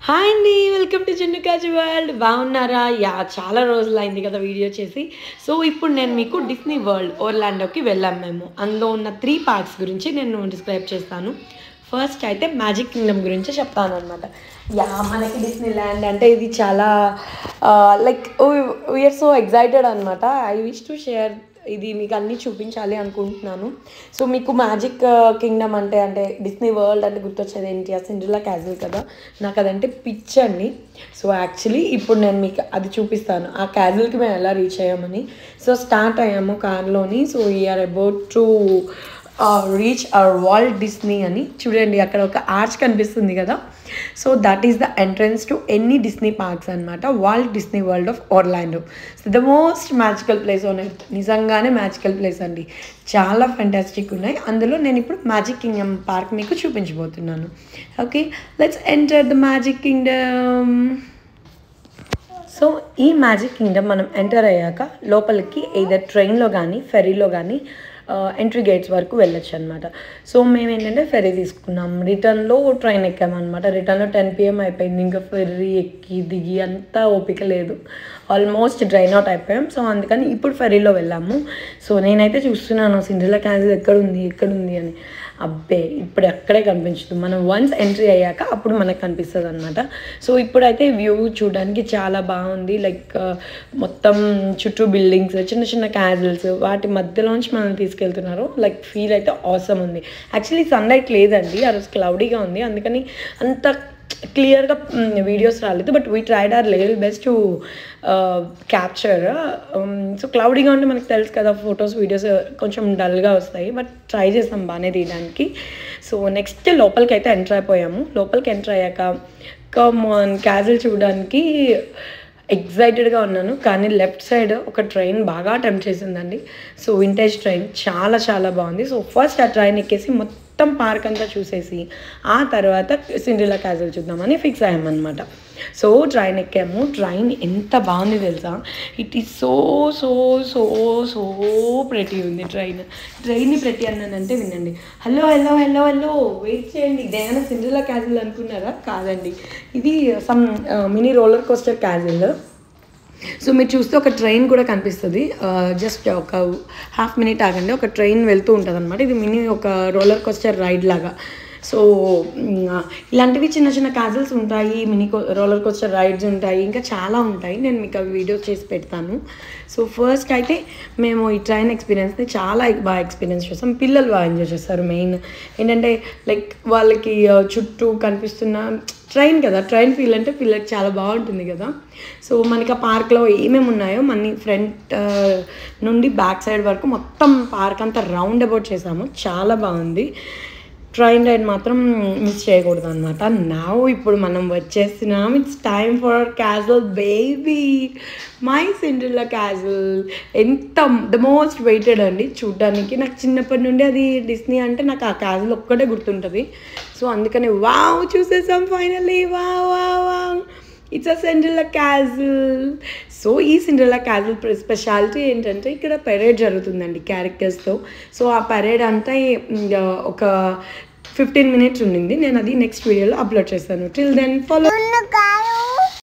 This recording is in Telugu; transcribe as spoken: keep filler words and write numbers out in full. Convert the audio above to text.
హాయ్ అండి, వెల్కమ్ టు జున్ను కాజు వరల్డ్. బాగున్నారా? యా చాలా రోజులు అయింది కదా వీడియో చేసి. సో ఇప్పుడు నేను మీకు డిస్నీ వరల్డ్ ఓర్లాండోకి వెళ్ళాం మేము. అందులో ఉన్న త్రీ పార్క్స్ గురించి నేను డిస్క్రైబ్ చేస్తాను. ఫస్ట్ అయితే మ్యాజిక్ కింగ్డమ్ గురించి చెప్తాను అనమాట. యా మనకి డిస్నీ ల్యాండ్ అంటే ఇది చాలా లైక్ వీఆర్ సో ఎక్సైటెడ్ అనమాట. ఐ విష్ టు షేర్ ఇది మీకు అన్నీ చూపించాలి అనుకుంటున్నాను. సో మీకు మ్యాజిక్ కింగ్డమ్ అంటే అంటే డిస్నీ వరల్డ్ అంటే గుర్తొచ్చేది ఏంటి? ఆ సిండ్రెల్లా క్యాసిల్ కదా, నాకు అదంటే పిచ్ అండి. సో యాక్చువల్లీ ఇప్పుడు నేను మీకు అది చూపిస్తాను, ఆ క్యాసిల్కి మేము ఎలా రీచ్ అయ్యామని. సో స్టార్ట్ అయ్యాము కార్లోని. So we're about to reach our Walt Disney అని. చూడండి అక్కడ ఒక ఆర్చ్ కనిపిస్తుంది కదా. So that is the entrance to any Disney parks అనమాట. Walt Disney World of Orlando. So the most magical place on earth. నిజంగానే మ్యాజికల్ ప్లేస్ అండి, చాలా ఫెంటాస్టిక్ ఉన్నాయి. అందులో నేను ఇప్పుడు మ్యాజిక్ కింగ్డమ్ పార్క్ మీకు చూపించబోతున్నాను. Okay, let's enter the Magic Kingdom. So ఈ మ్యాజిక్ కింగ్డమ్ మనం ఎంటర్ అయ్యాక లోపలికి ఏదో ట్రైన్లో కానీ ఫెరీలో కానీ ఎంట్రీ గేట్స్ వరకు వెళ్ళొచ్చు అనమాట. సో మేము ఏంటంటే ఫెరీ తీసుకున్నాం, రిటర్న్లో ట్రైన్ ఎక్కామన్నమాట. రిటర్న్లో టెన్ పిఎం అయిపోయింది. ఇంకా ఫెర్రీ ఎక్కి దిగి అంతా ఓపిక లేదు, ఆల్మోస్ట్ డ్రైన్ అవుట్ అయిపోయాం. సో అందుకని ఇప్పుడు ఫెరీలో వెళ్ళాము. సో నేనైతే చూస్తున్నాను సిండ్రెల్లా క్యాసిల్ ఎక్కడుంది ఎక్కడుంది అని. అబ్బే ఇప్పుడు ఎక్కడే కనిపించదు, మనం వన్స్ ఎంట్రీ అయ్యాక అప్పుడు మనకు కనిపిస్తుంది అనమాట. సో ఇప్పుడైతే వ్యూ చూడడానికి చాలా బాగుంది. లైక్ మొత్తం చుట్టూ బిల్డింగ్స్, చిన్న చిన్న క్యాజిల్స్, వాటి మధ్యలోంచి మనం తీసుకెళ్తున్నారు. లైక్ ఫీల్ అయితే ఆసమ్ ఉంది. యాక్చువల్లీ సన్లైట్ లేదండి, ఆ రోజు క్లౌడీగా ఉంది, అందుకని అంత క్లియర్గా వీడియోస్ రాలేదు. But we tried our level best to capture. So క్లౌడీగా ఉంటే మనకు తెలుసు కదా, ఫొటోస్ వీడియోస్ కొంచెం డల్గా వస్తాయి. బట్ ట్రై చేస్తాం బాగానే తీయడానికి. సో నెక్స్ట్ లోపలికి అయితే ఎంటర్ అయిపోయాము. లోపలికి ఎంటర్ అయ్యాక కమాన్ క్యాజిల్ చూడడానికి ఎగ్జైటెడ్గా ఉన్నాను. కానీ లెఫ్ట్ సైడ్ ఒక ట్రైన్ బాగా టెంప్ట్ చేసిందండి. సో వింటేజ్ ట్రైన్ చాలా చాలా బాగుంది. సో ఫస్ట్ ఆ ట్రైన్ ఎక్కేసి మొత్తం పార్క్ అంతా చూసేసి ఆ తర్వాత సిండ్రెల్లా క్యాసిల్ చూద్దామని ఫిక్స్ అయ్యామన్నమాట. సో ట్రైన్ ఎక్కాము. ట్రైన్ ఎంత బాగుంది తెలుసా, it is so so so so pretty ఉంది ట్రైన్. ట్రైన్ని ప్రెటీ అన్నానంటే వినండి. Hello hello hello hello wait చేయండి, ఇదేమైనా సిండ్రెల్లా క్యాసిల్ అనుకున్నారా? కాదండి, ఇది some mini roller coaster castle. So మీరు చూస్తే ఒక ట్రైన్ కూడా కనిపిస్తుంది. జస్ట్ ఒక హాఫ్ మినిట్ ఆగండి, ఒక ట్రైన్ వెళ్తూ ఉంటుంది అనమాట. ఇది మినీ ఒక రోలర్ కోస్టర్ రైడ్ లాగా. సో ఇలాంటివి చిన్న చిన్న క్యాజిల్స్ ఉంటాయి, మినీ రోలర్ కోస్టర్ రైడ్స్ ఉంటాయి, ఇంకా చాలా ఉంటాయి. నేను మీకు అవి వీడియోస్ చేసి పెడతాను. సో ఫస్ట్ అయితే మేము ఈ ట్రైన్ ఎక్స్పీరియన్స్ని చాలా బాగా ఎక్స్పీరియన్స్ చేస్తాం. పిల్లలు బాగా ఎంజాయ్ చేస్తారు. మెయిన్ ఏంటంటే లైక్ వాళ్ళకి చుట్టూ కనిపిస్తున్న ట్రైన్ కదా, ట్రైన్ ఫీల్ అంటే పిల్లలకి చాలా బాగుంటుంది కదా. సో మనకి ఆ పార్క్లో ఏమేమి ఉన్నాయో మన ఫ్రంట్ నుండి బ్యాక్ సైడ్ వరకు మొత్తం పార్క్ అంతా రౌండ్ అబౌట్ చేసాము. చాలా బాగుంది. ట్రైన్ రైడ్ మాత్రం మిస్ చేయకూడదు అనమాట. నా ఇప్పుడు మనం వచ్చేస్తున్నాం. It's time for castle baby, my Cinderella castle. ఎంత ద మోస్ట్ వెయిటెడ్ అండి చూడ్డానికి. నాకు చిన్నప్పటి నుండి అది డిస్నీ అంటే నాకు ఆ క్యాజిల్ ఒక్కటే గుర్తుంటుంది. సో అందుకని వావ్ చూసేసాం finally. Wow wow wow it's a Cinderella castle. So ఈ సిండ్రెల్లా క్యాజిల్ స్పెషాలిటీ ఏంటంటే ఇక్కడ పెరేడ్ జరుగుతుందండి క్యారెక్టర్స్తో. సో ఆ పెరేడ్ అంతా ఒక ఫిఫ్టీన్ మినిట్స్ ఉండింది. నేను అది నెక్స్ట్ వీడియోలో అప్లోడ్ చేస్తాను. Till then follow.